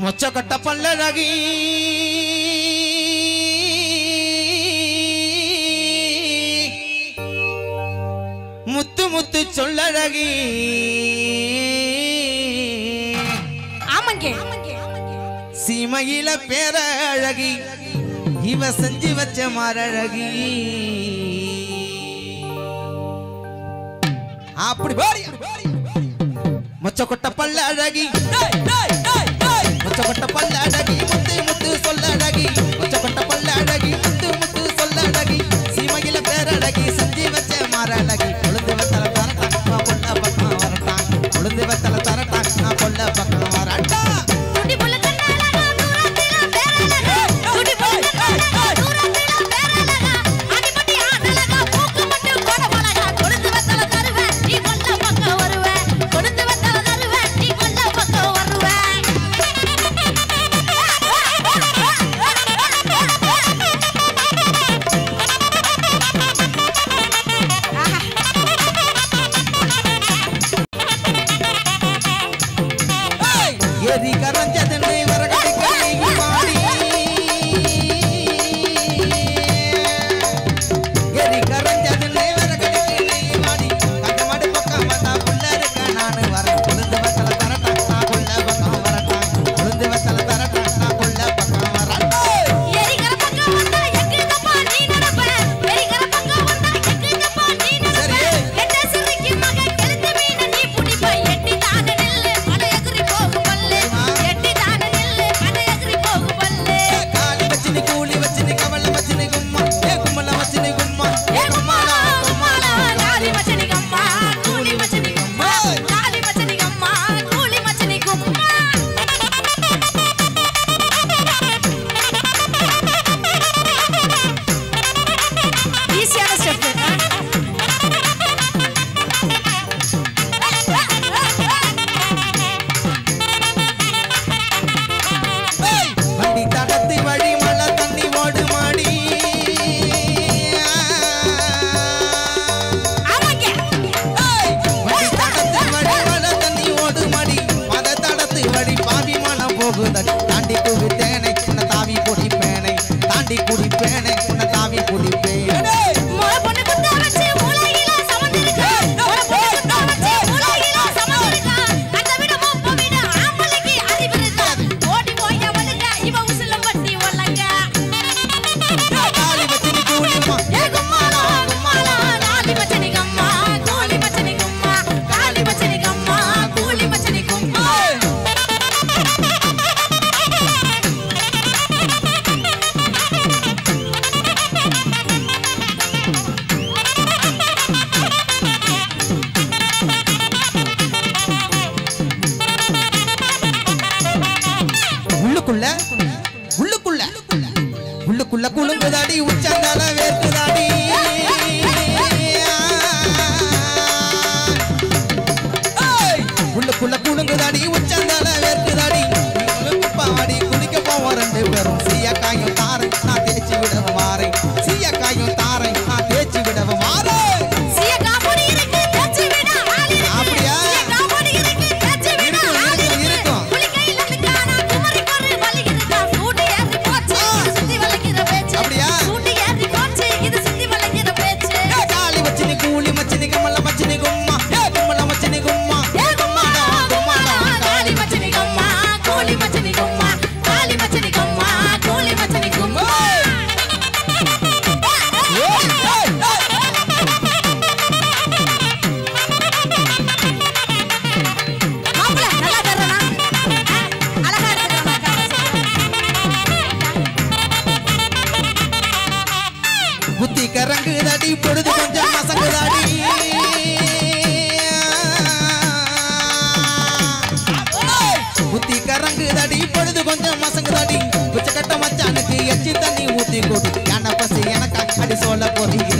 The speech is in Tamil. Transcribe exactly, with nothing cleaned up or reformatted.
மொச்சக்கொட்ட பல்லழகி முத்து முத்து சொல்லழகி ஆமாங்க சீமையில பேர அழகி இவ செஞ்சு வச்ச மாரழகி அப்படி மொச்சக்கொட்ட பல்லழகி மொச்சக்கொட்ட பல்லழகி முத்து முத்து சொல்லழகி மொச்சக்கொட்ட பல்லழகி முத்து முத்து சொல்லழகி சீமையில பேரழகி செஞ்சு வச்ச மாரழகி கொழுந்து வெத்தல தரட்டான் நான் கொல்ல பக்கம் வரட்டான் கொழுந்து வெத்தல தரட்டான் நான் கொல்ல பக்கம் வரட்டா குடி புள்ள கண்ணாலா தூரத்தில பேரழகா குடி புள்ள கண்ணாலா தூரத்தில பேரழகா அடிபட்டி ஆடலகா பூக்கு மட்டும் கொடவலகா கொழுந்து வெத்தல தருவே நீ கொல்ல பக்கம் வருவே கொழுந்து வெத்தல தருவே நீ கொல்ல பக்கம் வருவே ஏரி கரஞ்சதனை வரகடிக்கு நீ வாடி ஏரி கரஞ்சதனை வரகடிக்கு நீ வாடி கண்டமாடு பக்கம் வந்தா புள்ள இருக்க நான் வரேன் கொழுந்து வெத்தல தரட்டான் நான் கொல்ல பக்கம் வரட்டான் கொழுந்து வெத்தல தரட்டான் நான் கொல்ல பக்கம் வரட்டான் ஏரிகர பக்கம் வந்தா எக்குதப்பா நீ நடப்ப ஏரிகர பக்கம் வந்தா எக்குதப்பா நீ நடப்ப எட்ட சிறுக்கி மக கெளுத்து மீன நீ புடிப்ப எட்டி தான நெல்லு அட எகிரி போகும் பல்லே எட்டி தான நெல்லு அட எகிரி போகும் பல்லே காலி வச்சினி கூலி வச்சினி கவல வச்சினி கும்மா ஏ கும்மல வச்சினி கும்மா ஏ கும்மாலா கும்மாலா காலி மச்சனி கம்மா கூலி மச்சனி கம்மா காலி மச்சனி கம்மா கூலி மச்சனி கும்மா ஈஸியான ஸ்டெப் வண்டி தடத்து வழி மழை தண்ணி ஓடு மாடி ஆமாங்க வண்டி தடத்து வழி மழை தண்ணி ஓடு மாடி மத தடத்து வழி பாவி மனம் போகுதடி தாண்டி குடிப்பேனை உன்னை தாவி குடிப்பேனை தாண்டி குடிப்பேனை உன்னை தாவி குடிப்பேனை முளை பொண்ணு குத்த வச்சு மூளையில சமந்திருக்கா முளை பொண்ணு குத்த வச்சு மூளையில சமந்திருக்கா அந்த விட மொப்ப விட ஆம்பளைக்கு அறிவு இருக்கா ஓடி போய் அவளுங்க இவ உசுல வட்டி வல்லங்க காலி வச்சினி கூலிமா ஏ கும்மாலா கும்மாலா காலி மச்சனி கம்மா கூலி மச்சனி கும்மா காலி மச்சனி கம்மா கூலி மச்சனி கும்மா உள்ளுக்குள்ள உள்ளுக்குள்ள உள்ளுக்குள்ள குலுங்குதாடி உச்சந்தால வேர்க்குதாடி உள்ளுக்குள்ள குலுங்குதாடி உச்சந்தால வேர்க்குதாடி பாடி குளிக்க போவோம் ரெண்டு பேரும் சீயக்காயும் தாரை நான் தேய்ச்சி விடவும் மாறேன் சீயக்காயும் தாரை நான் தேய்ச்சி விடவும் மாறேன் சிய காபடி இருக்கு தேச்சி விட ஆளி இருக்கு அப்படியா? சிய காபடி இருக்கு தேச்சி விட இருக்கும், ஆளி இருக்கும், இருக்கு இருக்கும். புலிகையில நிக்கானா குமரி கொரு வலிக்குதுடா சூட்டு ஏறி போச்சு இது சுத்தி வளைக்கிற பேச்சு அப்படியா? சூட்டு ஏறி போச்சு இது சுத்தி வளைக்கிற பேச்சு காலி வச்சினி கூலி மச்சினி கம்மல மச்சினி கும்மா ஏ கும்மல மச்சினி கும்மா ஏ கும்மாலா கும்மாலா காலி மச்சனி கம்மா கூலி மச்சனி கும்மா காலி மச்சனி கம்மா கூலி மச்சனி கும்மா மாப்பிள நல்லா தரனா அழகா இருக்கறனா புத்தி கரங்குதாடி பொழுது கொஞ்சம் மசங்குதாடி புத்தி கரங்குதாடி பொழுது கொஞ்சம் மசங்குதாடி புச்சக்கட்ட மச்சானுக்கு எச்சி தண்ணி ஊத்தி கொடு யானை பசி எனக்கு அடி சொல்ல போறீங்க